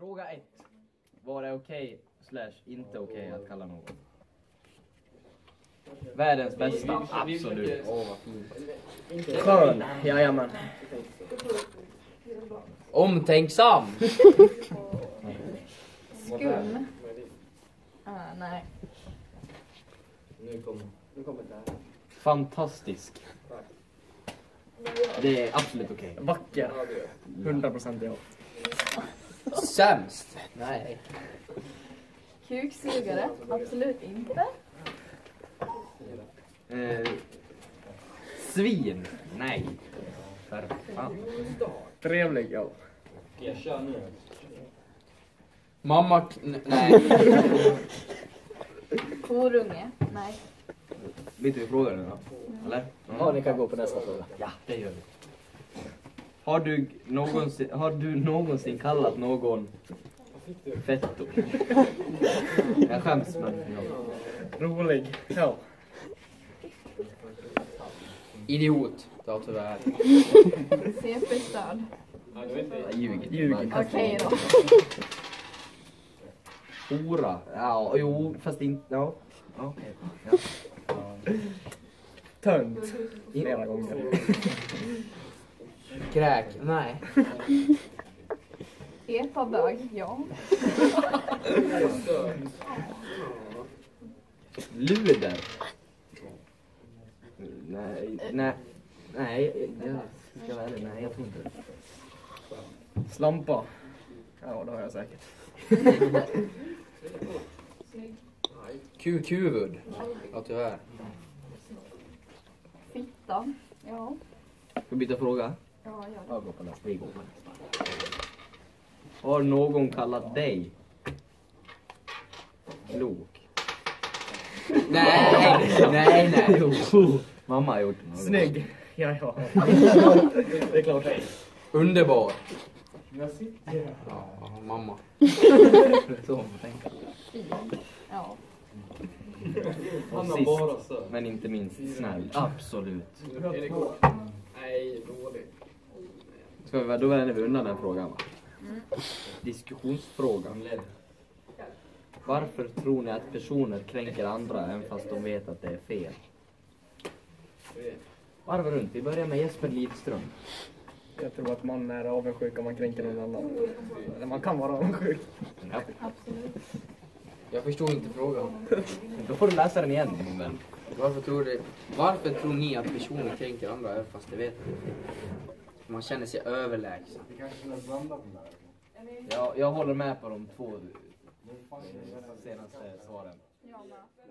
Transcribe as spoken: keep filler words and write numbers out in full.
Fråga ett. Var det okej slash inte okej att kalla någon? Världens bästa, absolut. Åh, vad fint. Skön, jajamän. Omtänksam. Skum. Ah, nej. Nu kommer, nu kommer det här. Fantastisk. Det är absolut okej. Vacker. hundra procent ja. Sämst. Nej. Kuksugare. Absolut inte. Eh, svin. Nej. För fan. Trevlig, ja. Jag kör nu. Mamma... K- nej. Korunge. Nej. Vet du vi frågar nu då? Eller? Ja, ni kan gå på nästa fråga. Ja, det gör vi. Har du någonsin, har du någonsin kallat någon fetto? Jag skäms men ja. Rolig, ja. Idiot. Ja, tyvärr. C P-stöd. Jag ljuger. Ljuger. Okej då. Hora. Ja, jo, fast inte... Ja. Okej. Ja. Tönt. Flera gånger. Kräk. Nej. Epa-bög. Ja. Luder. Nej, nej. Nej, jag ska vara ärlig. Nej, jag tror inte det. Slampa. Ja, det har jag säkert. Kukhuvud. Ja, tyvärr. Fitta. Ja. Ska vi byta fråga? Ja, gör det. Jag går på nästa. Vi går på nästa. Har någon kallat dig klok? Nej, nej, nej. Jo. Mamma har gjort det. Snygg. Ja, ja. Det är klart. Underbar. Ja, mamma. Så man får tänka. Fin. Ja. Och sist, men inte minst snäll. Absolut. Nej, dåligt. Ska vi, då vänder vi undan den frågan, va? Mm. Diskussionsfrågan. Varför tror ni att personer kränker andra även fast de vet att det är fel? Varför runt? Vi börjar med Jesper Lidström. Jag tror att man är avundsjuk om man kränker någon annan. Eller man kan vara avundsjuk. Ja. Absolut. Jag förstår inte frågan. Då får du läsa den igen, min vän. Varför tror, det, varför tror ni att personer kränker andra även fast de vet det? Man känner sig överlägsen. Jag, jag håller med på de två senaste svaren. Ja, med.